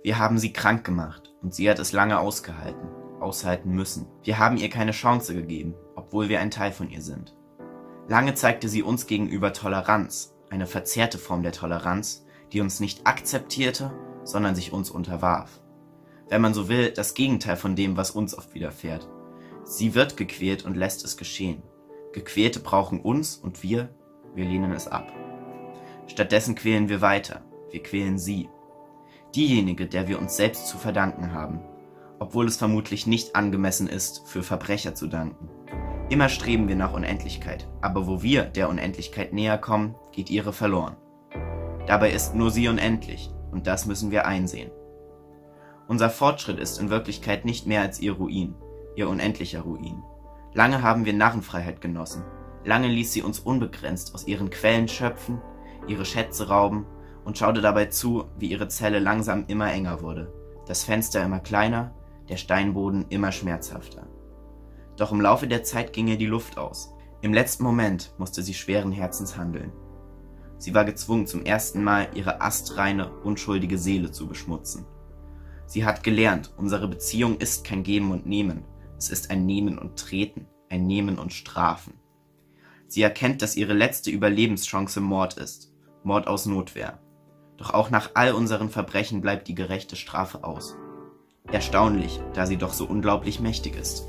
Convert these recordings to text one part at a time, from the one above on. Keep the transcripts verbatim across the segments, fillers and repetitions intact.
Wir haben sie krank gemacht und sie hat es lange ausgehalten, aushalten müssen. Wir haben ihr keine Chance gegeben, obwohl wir ein Teil von ihr sind. Lange zeigte sie uns gegenüber Toleranz, eine verzerrte Form der Toleranz, die uns nicht akzeptierte, sondern sich uns unterwarf. Wenn man so will, das Gegenteil von dem, was uns oft widerfährt. Sie wird gequält und lässt es geschehen. Gequälte brauchen uns und wir, wir lehnen es ab. Stattdessen quälen wir weiter, wir quälen sie. Diejenige, der wir uns selbst zu verdanken haben, obwohl es vermutlich nicht angemessen ist, für Verbrecher zu danken. Immer streben wir nach Unendlichkeit, aber wo wir der Unendlichkeit näher kommen, geht ihre verloren. Dabei ist nur sie unendlich, und das müssen wir einsehen. Unser Fortschritt ist in Wirklichkeit nicht mehr als ihr Ruin, ihr unendlicher Ruin. Lange haben wir Narrenfreiheit genossen, lange ließ sie uns unbegrenzt aus ihren Quellen schöpfen, ihre Schätze rauben und schaute dabei zu, wie ihre Zelle langsam immer enger wurde, das Fenster immer kleiner, der Steinboden immer schmerzhafter. Doch im Laufe der Zeit ging ihr die Luft aus. Im letzten Moment musste sie schweren Herzens handeln. Sie war gezwungen, zum ersten Mal ihre astreine, unschuldige Seele zu beschmutzen. Sie hat gelernt, unsere Beziehung ist kein Geben und Nehmen, es ist ein Nehmen und Treten, ein Nehmen und Strafen. Sie erkennt, dass ihre letzte Überlebenschance Mord ist, Mord aus Notwehr. Doch auch nach all unseren Verbrechen bleibt die gerechte Strafe aus. Erstaunlich, da sie doch so unglaublich mächtig ist.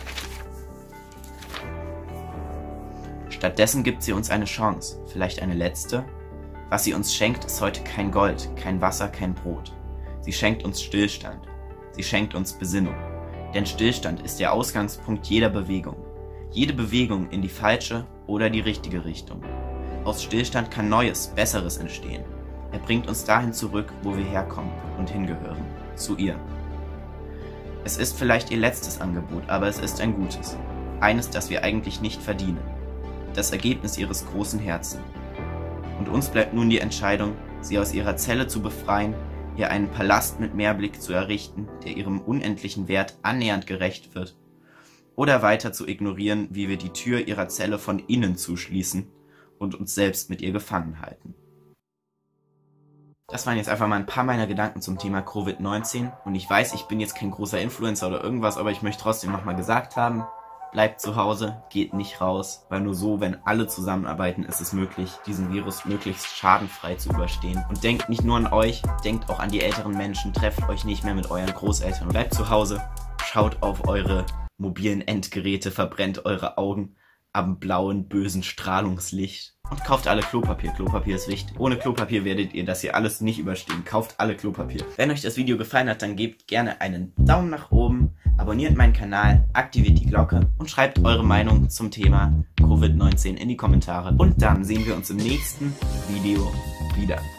Stattdessen gibt sie uns eine Chance, vielleicht eine letzte. Was sie uns schenkt, ist heute kein Gold, kein Wasser, kein Brot. Sie schenkt uns Stillstand. Sie schenkt uns Besinnung. Denn Stillstand ist der Ausgangspunkt jeder Bewegung. Jede Bewegung in die falsche oder die richtige Richtung. Aus Stillstand kann Neues, Besseres entstehen. Er bringt uns dahin zurück, wo wir herkommen und hingehören. Zu ihr. Es ist vielleicht ihr letztes Angebot, aber es ist ein gutes. Eines, das wir eigentlich nicht verdienen. Das Ergebnis ihres großen Herzens. Und uns bleibt nun die Entscheidung, sie aus ihrer Zelle zu befreien, ihr einen Palast mit Meerblick zu errichten, der ihrem unendlichen Wert annähernd gerecht wird, oder weiter zu ignorieren, wie wir die Tür ihrer Zelle von innen zuschließen und uns selbst mit ihr gefangen halten. Das waren jetzt einfach mal ein paar meiner Gedanken zum Thema Covid neunzehn und ich weiß, ich bin jetzt kein großer Influencer oder irgendwas, aber ich möchte trotzdem nochmal gesagt haben, bleibt zu Hause, geht nicht raus, weil nur so, wenn alle zusammenarbeiten, ist es möglich, diesen Virus möglichst schadenfrei zu überstehen. Und denkt nicht nur an euch, denkt auch an die älteren Menschen, trefft euch nicht mehr mit euren Großeltern. Bleibt zu Hause, schaut auf eure mobilen Endgeräte, verbrennt eure Augen am blauen, bösen Strahlungslicht und kauft alle Klopapier. Klopapier ist wichtig. Ohne Klopapier werdet ihr das hier alles nicht überstehen. Kauft alle Klopapier. Wenn euch das Video gefallen hat, dann gebt gerne einen Daumen nach oben, abonniert meinen Kanal, aktiviert die Glocke und schreibt eure Meinung zum Thema Covid neunzehn in die Kommentare. Und dann sehen wir uns im nächsten Video wieder.